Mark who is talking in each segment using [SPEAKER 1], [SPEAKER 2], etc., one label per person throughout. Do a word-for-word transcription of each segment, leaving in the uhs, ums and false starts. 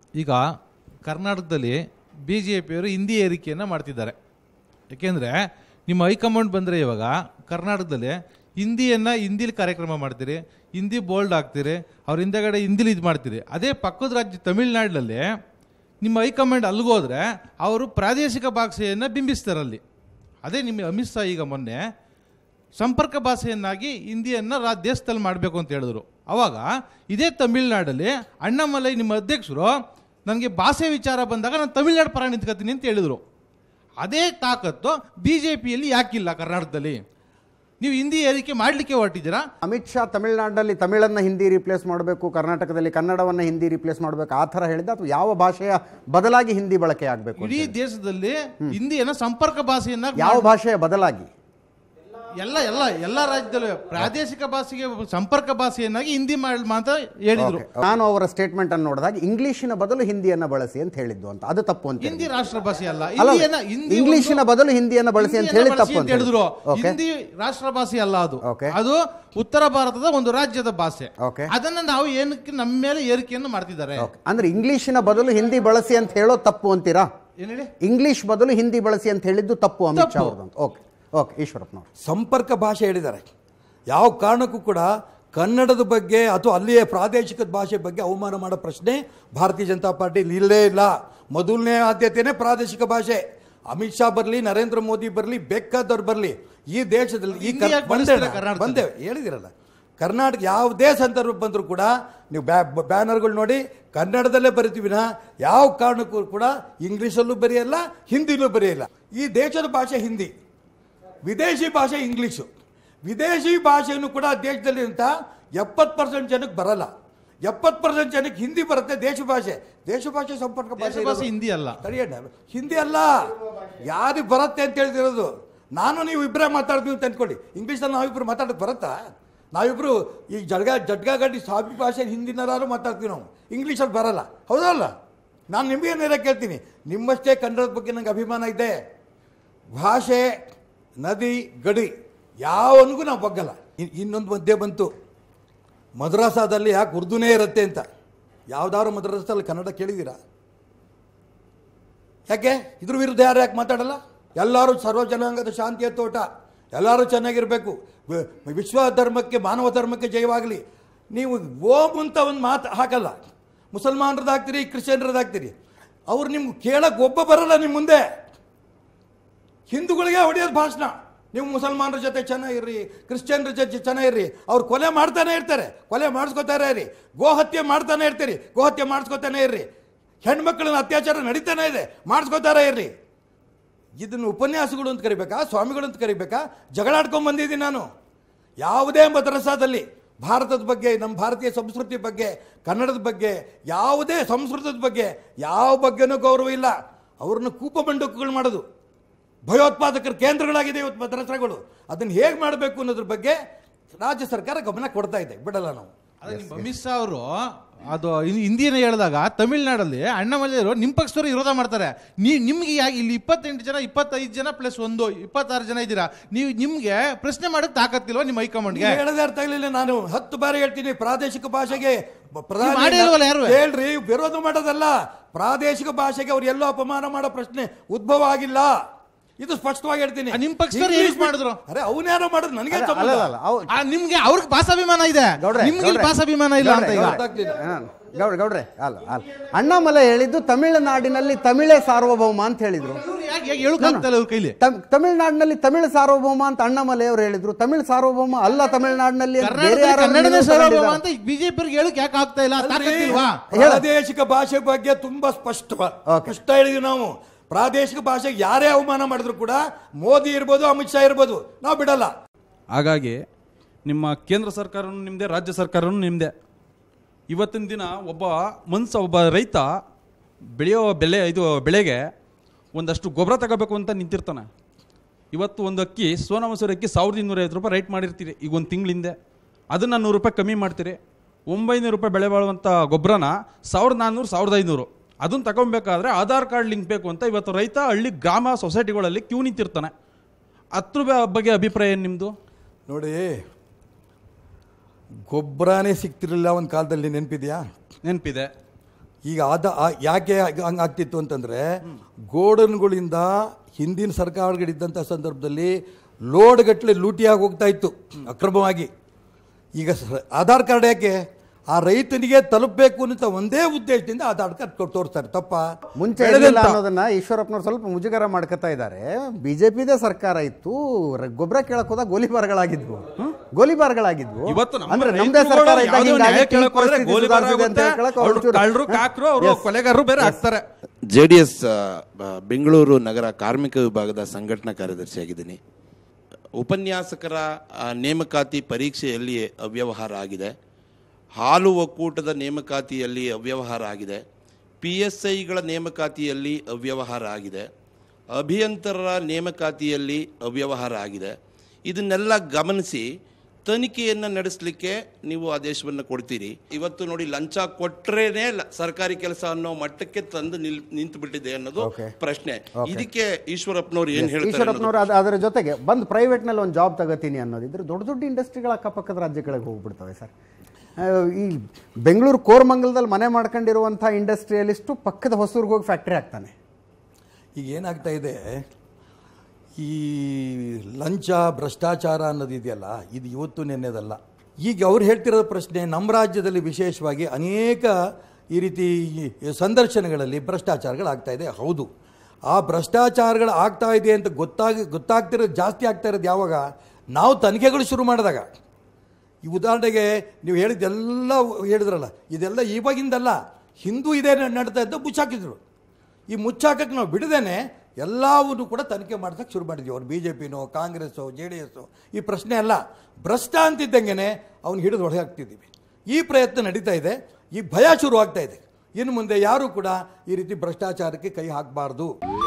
[SPEAKER 1] ಈಗ ಕರ್ನಾಟಕದಲ್ಲಿ B J ಪಿಯವರು ಹಿಂದಿ ಏರಿಕೆಯನ್ನು ಮಾಡ್ತಿದ್ದಾರೆ. ಯಾಕೆಂದರೆ ನಿಮ್ಮ ಹೈಕಮಾಂಡ್ ಬಂದರೆ ಇವಾಗ ಕರ್ನಾಟಕದಲ್ಲಿ ಹಿಂದಿಯನ್ನು ಹಿಂದಿಲಿ ಕಾರ್ಯಕ್ರಮ ಮಾಡ್ತೀರಿ, ಹಿಂದಿ ಬೋಲ್ಡ್ ಆಗ್ತೀರಿ, ಅವ್ರ ಹಿಂದೆಗಡೆ ಹಿಂದಿಲಿ ಇದು ಮಾಡ್ತೀರಿ. ಅದೇ ಪಕ್ಕದ ರಾಜ್ಯ ತಮಿಳ್ನಾಡಿನಲ್ಲಿ ನಿಮ್ಮ ಹೈಕಮಾಂಡ್ ಅಲ್ಲಿಗೋದ್ರೆ ಅವರು ಪ್ರಾದೇಶಿಕ ಭಾಷೆಯನ್ನು ಬಿಂಬಿಸ್ತಾರಲ್ಲಿ. ಅದೇ ನಿಮ್ಮ ಅಮಿತ್ ಶಾ ಈಗ ಮೊನ್ನೆ ಸಂಪರ್ಕ ಭಾಷೆಯನ್ನಾಗಿ ಹಿಂದಿಯನ್ನು ರಾ ದೇಶದಲ್ಲಿ ಮಾಡಬೇಕು ಅಂತ ಹೇಳಿದ್ರು. ಅವಾಗ ಇದೇ ತಮಿಳ್ನಾಡಲ್ಲಿ ಅಣ್ಣಾಮಲೈ ನಿಮ್ಮ ಅಧ್ಯಕ್ಷರು ನನಗೆ ಭಾಷೆ ವಿಚಾರ ಬಂದಾಗ ನಾನು ತಮಿಳ್ನಾಡು ಪರ ನಿಂತ್ಕೊತೀನಿ ಅಂತ ಹೇಳಿದರು. ಅದೇ ತಾಕತ್ತು ಬಿ ಜೆ ಪಿಯಲ್ಲಿ ಯಾಕಿಲ್ಲ ಕರ್ನಾಟಕದಲ್ಲಿ? ನೀವು ಹಿಂದಿ ಏರಿಕೆ ಮಾಡಲಿಕ್ಕೆ ಹೊರಟಿದ್ದೀರಾ.
[SPEAKER 2] ಅಮಿತ್ ಶಾ ತಮಿಳ್ನಾಡಿನಲ್ಲಿ ತಮಿಳನ್ನು ಹಿಂದಿ ರಿಪ್ಲೇಸ್ ಮಾಡಬೇಕು, ಕರ್ನಾಟಕದಲ್ಲಿ ಕನ್ನಡವನ್ನು ಹಿಂದಿ ರಿಪ್ಲೇಸ್ ಮಾಡಬೇಕು ಆ ಥರ ಹೇಳಿದ, ಅಥವಾ ಯಾವ ಭಾಷೆಯ ಬದಲಾಗಿ ಹಿಂದಿ ಬಳಕೆ ಆಗಬೇಕು?
[SPEAKER 1] ಇಡೀ ದೇಶದಲ್ಲಿ ಹಿಂದಿಯನ್ನು ಸಂಪರ್ಕ ಭಾಷೆಯನ್ನ
[SPEAKER 2] ಯಾವ ಭಾಷೆಯ ಬದಲಾಗಿ?
[SPEAKER 1] ಎಲ್ಲ ಎಲ್ಲ ಎಲ್ಲ ರಾಜ್ಯದಲ್ಲೂ ಪ್ರಾದೇಶಿಕ ಭಾಷೆಗೆ ಸಂಪರ್ಕ ಭಾಷೆಯನ್ನಾಗಿ ಹಿಂದಿ ಮಾಡಿ ಅಂತ ಹೇಳಿದ್ರು.
[SPEAKER 2] ನಾನು ಅವರ ಸ್ಟೇಟ್ಮೆಂಟ್ ಅನ್ನು ನೋಡಿದಾಗ ಇಂಗ್ಲಿಶಿನ ಬದಲು ಹಿಂದಿಯನ್ನು ಬಳಸಿ ಅಂತ ಹೇಳಿದ್ದು ಅಂತ, ಅದು ತಪ್ಪು ಅಂತ.
[SPEAKER 1] ಹಿಂದಿ ರಾಷ್ಟ್ರ ಭಾಷೆ ಅಲ್ಲ,
[SPEAKER 2] ಇಂಗ್ಲಿಶಿನ ಬದಲು ಹಿಂದಿಯನ್ನು ಬಳಸಿ ಅಂತ ಹೇಳಿ ತಪ್ಪು ಅಂತ ಹೇಳಿದ್ರು.
[SPEAKER 1] ಹಿಂದಿ ರಾಷ್ಟ್ರ ಭಾಷೆ ಅಲ್ಲ, ಅದು ಅದು ಉತ್ತರ ಭಾರತದ ಒಂದು ರಾಜ್ಯದ ಭಾಷೆ. ಅದನ್ನ ನಾವು ಏನಕ್ಕೆ ನಮ್ಮ ಮೇಲೆ ಏರಿಕೆಯನ್ನು ಮಾಡ್ತಿದ್ದಾರೆ.
[SPEAKER 2] ಅಂದ್ರೆ ಇಂಗ್ಲಿಶಿನ ಬದಲು ಹಿಂದಿ ಬಳಸಿ ಅಂತ ಹೇಳೋ ತಪ್ಪು ಅಂತೀರಾ? ಇಂಗ್ಲಿಷ್ ಬದಲು ಹಿಂದಿ ಬಳಸಿ ಅಂತ ಹೇಳಿದ್ದು ತಪ್ಪು ಅಮಿತ್ ಶಾ ಅವ್ರದ್ದು. ಓಕೆ ಓಕೆ ಈಶ್ವರಪ್ಪನವರು
[SPEAKER 3] ಸಂಪರ್ಕ ಭಾಷೆ ಹೇಳಿದ್ದಾರೆ. ಯಾವ ಕಾರಣಕ್ಕೂ ಕೂಡ ಕನ್ನಡದ ಬಗ್ಗೆ ಅಥವಾ ಅಲ್ಲಿಯೇ ಪ್ರಾದೇಶಿಕ ಭಾಷೆ ಬಗ್ಗೆ ಅವಮಾನ ಮಾಡೋ ಪ್ರಶ್ನೆ ಭಾರತೀಯ ಜನತಾ ಪಾರ್ಟಿಲಿ ಇಲ್ಲೇ ಇಲ್ಲ. ಮೊದಲನೇ ಆದ್ಯತೆಯೇ ಪ್ರಾದೇಶಿಕ ಭಾಷೆ. ಅಮಿತ್ ಶಾ ಬರಲಿ, ನರೇಂದ್ರ ಮೋದಿ ಬರಲಿ, ಬೇಕಾದವ್ರು ಬರಲಿ, ಈ ದೇಶದಲ್ಲಿ ಈ ಬಂದೆ ಹೇಳಿದಿರಲ್ಲ, ಕರ್ನಾಟಕ ಯಾವುದೇ ಸಂದರ್ಭ ಬಂದರೂ ಕೂಡ ನೀವು ಬ್ಯಾನರ್ಗಳು ನೋಡಿ ಕನ್ನಡದಲ್ಲೇ ಬರಿತೀವಿ ನಾ, ಯಾವ ಕಾರಣಕ್ಕೂ ಕೂಡ ಇಂಗ್ಲೀಷಲ್ಲೂ ಬರೆಯಲ್ಲ, ಹಿಂದಿಲೂ ಬರೆಯಲ್ಲ. ಈ ದೇಶದ ಭಾಷೆ ಹಿಂದಿ, ವಿದೇಶಿ ಭಾಷೆ ಇಂಗ್ಲೀಷು. ವಿದೇಶಿ ಭಾಷೆಯನ್ನು ಕೂಡ ದೇಶದಲ್ಲಿ ಅಂತ ಎಪ್ಪತ್ತು ಪರ್ಸೆಂಟ್ ಜನಕ್ಕೆ ಬರಲ್ಲ, ಎಪ್ಪತ್ತು ಪರ್ಸೆಂಟ್ ಜನಕ್ಕೆ ಹಿಂದಿ ಬರುತ್ತೆ. ದೇಶ ಭಾಷೆ ದೇಶ ಭಾಷೆ ಸಂಪರ್ಕ ಭಾಷೆ
[SPEAKER 1] ಹಿಂದಿ ಅಲ್ಲ,
[SPEAKER 3] ಸರಿಯಣ್ಣ, ಹಿಂದಿ ಅಲ್ಲ. ಯಾರಿಗೆ ಬರುತ್ತೆ ಅಂತ ಹೇಳ್ತಿರೋದು? ನಾನು ನೀವು ಇಬ್ಬರೇ ಮಾತಾಡ್ತೀವಿ ಅಂತ ಅಂದ್ಕೊಳ್ಳಿ, ಇಂಗ್ಲೀಷಲ್ಲಿ ನಾವಿಬ್ಬರು ಮಾತಾಡೋದು ಬರುತ್ತಾ? ನಾವಿಬ್ಬರು ಈ ಜಡ್ಗ ಜಡ್ಗಾಗಡ್ಡಿ ಸಾಬಿ ಭಾಷೆ ಹಿಂದಿನಾರು ಮಾತಾಡ್ತೀವಿ, ನಾವು ಇಂಗ್ಲೀಷಲ್ಲಿ ಬರಲ್ಲ, ಹೌದಲ್ಲ? ನಾನು ನಿಮಗೇನಾರ ಕೇಳ್ತೀನಿ, ನಿಮ್ಮಷ್ಟೇ ಕನ್ನಡದ ಬಗ್ಗೆ ನಂಗೆ ಅಭಿಮಾನ ಇದೆ. ಭಾಷೆ, ನದಿ, ಗಡಿ ಯಾವನಿಗೂ ನಾವು ಬಗ್ಗಲ್ಲ. ಇನ್ನೊಂದು ಮಧ್ಯೆ ಬಂತು, ಮದ್ರಾಸಾದಲ್ಲಿ ಯಾಕೆ ಉರ್ದುನೇ ಇರುತ್ತೆ ಅಂತ. ಯಾವ್ದಾದ್ರು ಮದ್ರಾಸದಲ್ಲಿ ಕನ್ನಡ ಕೇಳಿದ್ದೀರಾ? ಯಾಕೆ ಇದ್ರ ವಿರುದ್ಧ ಯಾರು ಯಾಕೆ ಮಾತಾಡಲ್ಲ? ಎಲ್ಲರೂ ಸರ್ವ ಜನಾಂಗದ ಶಾಂತಿಯ ತೋಟ, ಎಲ್ಲರೂ ಚೆನ್ನಾಗಿರಬೇಕು, ವಿಶ್ವ ಧರ್ಮಕ್ಕೆ ಮಾನವ ಧರ್ಮಕ್ಕೆ ಜಯವಾಗಲಿ. ನೀವು ಓಂ ಅಂತ ಒಂದು ಮಾತು ಹಾಕಲ್ಲ, ಮುಸಲ್ಮಾನರದಾಗ್ತೀರಿ, ಕ್ರಿಶ್ಚಿಯನ್ರದಾಗ್ತೀರಿ, ಅವ್ರು ನಿಮ್ಗೆ ಕೇಳಕ್ಕೆ ಒಬ್ಬ ಬರಲ್ಲ ನಿಮ್ಮ ಮುಂದೆ. ಹಿಂದೂಗಳಿಗೆ ಹೊಡೆಯೋದು ಭಾಷಣ. ನೀವು ಮುಸಲ್ಮಾನರ ಜೊತೆ ಚೆನ್ನಾಗಿರ್ರಿ, ಕ್ರಿಶ್ಚಿಯನ್ರ ಜೊತೆ ಚೆನ್ನಾಗಿರ್ರಿ, ಅವ್ರು ಕೊಲೆ ಮಾಡ್ತಾನೆ ಇರ್ತಾರೆ, ಕೊಲೆ ಮಾಡಿಸ್ಕೋತಾರೆ ಇರ್ರಿ, ಗೋಹತ್ಯೆ ಮಾಡ್ತಾನೆ ಇರ್ತೀರಿ, ಗೋಹತ್ಯೆ ಮಾಡಿಸ್ಕೋತಾನೆ ಇರ್ರಿ, ಹೆಣ್ಮಕ್ಳನ್ನ ಅತ್ಯಾಚಾರ ನಡೀತಾನೆ ಇದೆ, ಮಾಡಿಸ್ಕೋತಾರೆ ಇರ್ರಿ. ಇದನ್ನು ಉಪನ್ಯಾಸಗಳು ಅಂತ ಕರಿಬೇಕಾ, ಸ್ವಾಮಿಗಳು ಅಂತ ಕರಿಬೇಕಾ? ಜಗಳಾಡ್ಕೊಂಡು ಬಂದಿದ್ದೀನಿ ನಾನು. ಯಾವುದೇ ಮದ್ರಸಾದಲ್ಲಿ ಭಾರತದ ಬಗ್ಗೆ, ನಮ್ಮ ಭಾರತೀಯ ಸಂಸ್ಕೃತಿ ಬಗ್ಗೆ, ಕನ್ನಡದ ಬಗ್ಗೆ, ಯಾವುದೇ ಸಂಸ್ಕೃತದ ಬಗ್ಗೆ ಯಾವ ಬಗ್ಗೆನೂ ಗೌರವ ಇಲ್ಲ. ಅವ್ರನ್ನ ಕೂಪ ಮಂಡಕಗಳು ಮಾಡೋದು, ಭಯೋತ್ಪಾದಕರ ಕೇಂದ್ರಗಳಾಗಿದೆ ಇವತ್ತು ಮದ್ರಸಾಗಳು. ಅದನ್ನು ಹೇಗೆ ಮಾಡಬೇಕು ಅನ್ನೋದ್ರ ಬಗ್ಗೆ ರಾಜ್ಯ ಸರ್ಕಾರ ಗಮನ ಕೊಡ್ತಾ ಇದೆ, ಬಿಡಲ್ಲ ನಾವು.
[SPEAKER 1] ಅಮಿತ್ ಶಾ ಅವರು ಅದು ಹಿಂದಿನ ಹೇಳಿದಾಗ ತಮಿಳ್ನಾಡಲ್ಲಿ ಅಣ್ಣಾಮಲೈಯವರು ನಿಮ್ಮ ಪಕ್ಷದವರು ವಿರೋಧ ಮಾಡ್ತಾರೆ. ನೀವು ನಿಮ್ಗೆ ಯಾಕೆ ಇಲ್ಲಿ ಇಪ್ಪತ್ತೆಂಟು ಜನ ಇಪ್ಪತ್ತೈದು ಜನ ಪ್ಲಸ್ ಒಂದು ಇಪ್ಪತ್ತಾರು ಜನ ಇದ್ದೀರಾ, ನೀವು ನಿಮ್ಗೆ ಪ್ರಶ್ನೆ ಮಾಡಕ್ ತಾಕತ್ತಿಲ್ವಾ ನಿಮ್ಮ ಹೈಕಮಾಂಡ್ಗೆ?
[SPEAKER 3] ಹೇಳದೇ ಅರ್ಥ ಆಗಲಿಲ್ಲ. ನಾನು ಹತ್ತು ಬಾರಿ ಹೇಳ್ತೀನಿ, ಪ್ರಾದೇಶಿಕ ಭಾಷೆಗೆ ಹೇಳ್ರಿ, ವಿರೋಧ ಮಾಡೋದಲ್ಲ. ಪ್ರಾದೇಶಿಕ ಭಾಷೆಗೆ ಅವ್ರು ಎಲ್ಲೋ ಅಪಮಾನ ಮಾಡೋ ಪ್ರಶ್ನೆ ಉದ್ಭವ ಆಗಿಲ್ಲ, ಇದು ಸ್ಪಷ್ಟವಾಗಿ ಹೇಳ್ತೀನಿ.
[SPEAKER 1] ನಿಮ್ ಪಕ್ಷದವ್ರು ಯೂಸ್ ಮಾಡಿದ್ರು,
[SPEAKER 3] ಅರೆ ಅವನ್ಯಾರೋ ಮಾಡೋದು ನನಗೆ
[SPEAKER 1] ನಿಮ್ಗೆ ಅವ್ರಿಗೆ ಭಾಷಾಭಿಮಾನ ಇದೆ, ನಿಮ್ಗೆ ಭಾಷಾಭಿಮಾನ ಇಲ್ಲ ಅಂತ.
[SPEAKER 2] ಗೌಡ್ರೆ ಗೌಡ್ರೆ ಅಲ್ಲ ಅಲ್ಲ ಅಣ್ಣಾಮಲೈ ಹೇಳಿದ್ದು ತಮಿಳುನಾಡಿನಲ್ಲಿ ತಮಿಳೇ ಸಾರ್ವಭೌಮ ಅಂತ ಹೇಳಿದ್ರು. ತಮಿಳುನಾಡಿನಲ್ಲಿ ತಮಿಳು ಸಾರ್ವಭೌಮ ಅಂತ ಅಣ್ಣಾಮಲೈ ಅವರು ಹೇಳಿದ್ರು. ತಮಿಳು ಸಾರ್ವಭೌಮ ಅಲ್ಲ ತಮಿಳುನಾಡಿನಲ್ಲಿ,
[SPEAKER 1] ಬಿಜೆಪಿ ಹೇಳಕ್ ಯಾಕೆ ಆಗ್ತಾ ಇಲ್ಲ?
[SPEAKER 3] ಪ್ರಾದೇಶಿಕ ಭಾಷೆ ಬಗ್ಗೆ ತುಂಬಾ ಸ್ಪಷ್ಟ ಸ್ಪಷ್ಟ ಹೇಳಿದ್ವಿ ನಾವು. ಪ್ರಾದೇಶಿಕ ಭಾಷೆಗೆ ಯಾರೇ ಅವಮಾನ ಮಾಡಿದ್ರು ಕೂಡ ಮೋದಿ ಇರ್ಬೋದು, ಅಮಿತ್ ಶಾ ಇರ್ಬೋದು, ನಾವು ಬಿಡಲ್ಲ.
[SPEAKER 4] ಹಾಗಾಗಿ ನಿಮ್ಮ ಕೇಂದ್ರ ಸರ್ಕಾರನೂ ನಿಮ್ಮದೇ, ರಾಜ್ಯ ಸರ್ಕಾರನೂ ನಿಮ್ಮದೇ. ಇವತ್ತಿನ ದಿನ ಒಬ್ಬ ಮನುಷ್ಯ, ಒಬ್ಬ ರೈತ ಬೆಳೆಯೋ ಬೆಲೆ ಇದು ಬೆಳೆಗೆ ಒಂದಷ್ಟು ಗೊಬ್ಬರ ತಗೋಬೇಕು ಅಂತ ನಿಂತಿರ್ತಾನೆ. ಇವತ್ತು ಒಂದು ಅಕ್ಕಿ, ಸೋನಾ ಮಸೂರಿ ಅಕ್ಕಿ ಸಾವಿರದ ಇನ್ನೂರೈವತ್ತು ರೂಪಾಯಿ ರೈಟ್ ಮಾಡಿರ್ತೀರಿ ಈಗ ಒಂದು ತಿಂಗಳಿಂದೆ. ಅದನ್ನು ನೂರು ರೂಪಾಯಿ ಕಮ್ಮಿ ಮಾಡ್ತೀರಿ. ಒಂಬೈನೂರು ರೂಪಾಯಿ ಬೆಳೆ ಬಾಳುವಂಥ ಗೊಬ್ಬರನ ಸಾವಿರದ ನಾನ್ನೂರು ಸಾವಿರದ ಐನೂರು ಅದನ್ನು ತಗೊಬೇಕಾದ್ರೆ ಆಧಾರ್ ಕಾರ್ಡ್ ಲಿಂಕ್ ಬೇಕು ಅಂತ ಇವತ್ತು ರೈತ ಹಳ್ಳಿ ಗ್ರಾಮ ಸೊಸೈಟಿಗಳಲ್ಲಿ ಕ್ಯೂ ನಿಂತಿರ್ತಾನೆ. ಅದ್ರ ಬಗ್ಗೆ ಅಭಿಪ್ರಾಯ ಏನು ನಿಮ್ಮದು?
[SPEAKER 3] ನೋಡಿ, ಗೊಬ್ಬರನೇ ಸಿಗ್ತಿರಲಿಲ್ಲ ಒಂದು ಕಾಲದಲ್ಲಿ, ನೆನಪಿದೆಯಾ?
[SPEAKER 4] ನೆನಪಿದೆ.
[SPEAKER 3] ಈಗ ಆದ ಆ- ಯಾಕೆ ಹಂಗೆ ಆಗ್ತಿತ್ತು ಅಂತಂದರೆ ಗೋಡನ್ಗಳಿಂದ ಹಿಂದಿನ ಸರ್ಕಾರಗಳಿದ್ದಂಥ ಸಂದರ್ಭದಲ್ಲಿ ಲೋಡ್ ಗಟ್ಟಲೆ ಲೂಟಿಯಾಗಿ ಹೋಗ್ತಾ ಇತ್ತು ಅಕ್ರಮವಾಗಿ. ಈಗ ಸ- ಆಧಾರ್ ಕಾರ್ಡ್ ಯಾಕೆ ಆ ರೈತನಿಗೆ ತಲುಪಬೇಕು ಅಂತ ಒಂದೇ ಉದ್ದೇಶದಿಂದ ಆಧಾರ್ ಕಾರ್ಡ್ ತೋರಿಸ್ತಾರೆ. ತಪ್ಪ
[SPEAKER 2] ಮುಂಚೆ ಇರಲಿಲ್ಲ ಅನ್ನೋದನ್ನ ಈಶ್ವರಪ್ಪನವ್ರು ಸ್ವಲ್ಪ ಮುಜುಗರ ಮಾಡ್ಕೊತಾ ಇದ್ದಾರೆ. ಬಿಜೆಪಿದೇ ಸರ್ಕಾರ ಇತ್ತು, ರ- ಗೊಬ್ಬರ ಕೇಳಕ್ ಹೋದಾಗ ಗೋಲಿಬಾರ್ಗಳಾಗಿದ್ವು ಗೋಲಿಬಾರ್ಗಳಾಗಿದ್ವು
[SPEAKER 4] ಇವತ್ತು ನಮ್ಮ
[SPEAKER 2] ಅಂದ್ರೆ ನಮ್ದೇ
[SPEAKER 4] ರೈತರುಗಳು
[SPEAKER 2] ಸರ್ಕಾರ ಇದ್ದಾಗ
[SPEAKER 4] ಯಾವುದೋ
[SPEAKER 2] ಹಿಂಗಾಗಿ
[SPEAKER 4] ನ್ಯಾಯ
[SPEAKER 2] ಈ
[SPEAKER 4] ಕೇಳಕ್ ಹೋದ್ರೆ
[SPEAKER 2] ಪರಿಸ್ಥಿತಿ
[SPEAKER 4] ಗೋಲಿಬಾರ್
[SPEAKER 2] ಸುಧಾರಿಸಿದೆ ಅಂತ
[SPEAKER 4] ಆಗುತ್ತೆ,
[SPEAKER 2] ಹೇಳಕ್
[SPEAKER 4] ಅವ್ರು
[SPEAKER 2] ಒಂಚೂರು-
[SPEAKER 4] ಕಳ್ಳರು ಕಾಕ್ರು ಅವರು
[SPEAKER 2] Yes.
[SPEAKER 4] ಕೊಲೆಗಾರರು ಬೇರೆ ಆಗ್ತಾರೆ.
[SPEAKER 5] ಜೆ ಡಿ ಎಸ್ ಬೆಂಗಳೂರು ನಗರ ಕಾರ್ಮಿಕ ವಿಭಾಗದ ಸಂಘಟನಾ ಕಾರ್ಯದರ್ಶಿಯಾಗಿದ್ದೀನಿ. ಉಪನ್ಯಾಸಕರ ಆ, ನೇಮಕಾತಿ ಪರೀಕ್ಷೆಯಲ್ಲಿ ಅವ್ಯವಹಾರ ಆಗಿದೆ. ಹಾಲು ಒಕ್ಕೂಟದ ನೇಮಕಾತಿಯಲ್ಲಿ ಅವ್ಯವಹಾರ ಆಗಿದೆ. ಪಿ ಎಸ್ ಐಗಳ ನೇಮಕಾತಿಯಲ್ಲಿ ಅವ್ಯವಹಾರ ಆಗಿದೆ. ಅಭಿಯಂತರರ ನೇಮಕಾತಿಯಲ್ಲಿ ಅವ್ಯವಹಾರ ಆಗಿದೆ. ಇದನ್ನೆಲ್ಲ ಗಮನಿಸಿ ತನಿಖೆಯನ್ನು ನಡೆಸಲಿಕ್ಕೆ ನೀವು ಆದೇಶವನ್ನು ಕೊಡ್ತೀರಿ. ಇವತ್ತು ನೋಡಿ, ಲಂಚ ಕೊಟ್ರೇನೆ ಲ- ಸರ್ಕಾರಿ ಕೆಲಸ ಅನ್ನೋ ಮಟ್ಟಕ್ಕೆ ತಂದು ನಿಲ್ ನಿಂತು ಬಿಟ್ಟಿದೆ ಅನ್ನೋದು ಪ್ರಶ್ನೆ. ಇದಕ್ಕೆ ಈಶ್ವರಪ್ಪನವ್ರು ಏನು ಹೇಳ್ತಾರೆ?
[SPEAKER 2] ಈಶ್ವರಪ್ಪನವರು ಅದ- ಅದರ ಜೊತೆಗೆ ಬಂದು ಪ್ರೈವೇಟ್ನಲ್ಲಿ ಒಂದು ಜಾಬ್ ತಗೋತೀನಿ ಅನ್ನೋದಿದ್ರೆ ದೊಡ್ಡ ದೊಡ್ಡ ಇಂಡಸ್ಟ್ರಿಗಳ ಅಕ್ಕಪಕ್ಕದ ರಾಜ್ಯಗಳಿಗೆ ಹೋಗ್ಬಿಡ್ತವೆ ಸರ್. ಆ, ಈ ಬೆಂಗಳೂರು ಕೋರಮಂಗಲದಲ್ಲಿ ಮನೆ ಮಾಡ್ಕೊಂಡಿರುವಂಥ ಇಂಡಸ್ಟ್ರಿಯಲಿಸ್ಟು ಪಕ್ಕದ ಹೊಸೂರ್ಗೆ ಹೋಗಿ ಫ್ಯಾಕ್ಟ್ರಿ ಹಾಕ್ತಾನೆ.
[SPEAKER 3] ಈಗ ಏನಾಗ್ತಾ ಇದೆ, ಈ ಲಂಚ ಭ್ರಷ್ಟಾಚಾರ ಅನ್ನೋದು ಇದೆಯಲ್ಲ, ಇದು ಇವತ್ತು ನೆನ್ನೆದಲ್ಲ. ಈಗ ಅವ್ರು ಹೇಳ್ತಿರೋ ಪ್ರಶ್ನೆ, ನಮ್ಮ ರಾಜ್ಯದಲ್ಲಿ ವಿಶೇಷವಾಗಿ ಅನೇಕ ಈ ರೀತಿ ಸಂದರ್ಶನಗಳಲ್ಲಿ ಭ್ರಷ್ಟಾಚಾರಗಳಾಗ್ತಾ ಇದೆ. ಹೌದು, ಆ ಭ್ರಷ್ಟಾಚಾರಗಳು ಆಗ್ತಾ ಇದೆ ಅಂತ ಗೊತ್ತಾಗಿ ಗೊತ್ತಾಗ್ತಿರೋದು ಜಾಸ್ತಿ ಆಗ್ತಾ ಇರೋದು ಯಾವಾಗ? ನಾವು ತನಿಖೆಗಳು ಶುರು ಮಾಡಿದಾಗ. ಈ ಉದಾಹರಣೆಗೆ ನೀವು ಹೇಳಿದ್ದೆಲ್ಲ ಹೇಳಿದ್ರಲ್ಲ, ಇದೆಲ್ಲ ಇವಾಗಿಂದಲ್ಲ, ಹಿಂದೂ ಇದೇ ನಡ್ತಾ ಇದ್ದ ಮುಚ್ಚಾಕಿದ್ರು. ಈ ಮುಚ್ಚಾಕಕ್ಕೆ ನಾವು ಬಿಡದೇನೆ ಎಲ್ಲವನ್ನೂ ಕೂಡ ತನಿಖೆ ಮಾಡ್ಸೋಕ್ಕೆ ಶುರು ಮಾಡಿದ್ವಿ. ಅವ್ರು ಬಿ ಜೆ ಪಿನೋ ಕಾಂಗ್ರೆಸ್ಸೋ ಜೆ ಡಿ ಎಸ್ಸೋ ಈ ಪ್ರಶ್ನೆ ಅಲ್ಲ. ಭ್ರಷ್ಟ ಅಂತಿದ್ದಂಗೆ ಅವ್ನು ಹಿಡಿದು ಹೊಡೆ ಹಾಕ್ತಿದ್ದೀವಿ. ಈ ಪ್ರಯತ್ನ ನಡೀತಾ ಇದೆ. ಈ ಭಯ ಶುರು ಆಗ್ತಾ ಇದೆ. ಇನ್ನು ಮುಂದೆ ಯಾರೂ ಕೂಡ ಈ ರೀತಿ ಭ್ರಷ್ಟಾಚಾರಕ್ಕೆ ಕೈ ಹಾಕಬಾರ್ದು.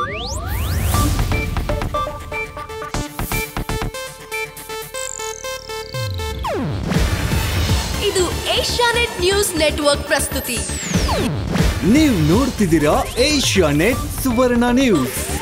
[SPEAKER 6] ಇದು ಏಷ್ಯಾನೆಟ್ ನ್ಯೂಸ್ ನೆಟ್ವರ್ಕ್ ಪ್ರಸ್ತುತಿ.
[SPEAKER 7] ನೀವು ನೋಡ್ತಿದ್ದೀರಾ ಏಷ್ಯಾನೆಟ್ ಸುವರ್ಣ ನ್ಯೂಸ್.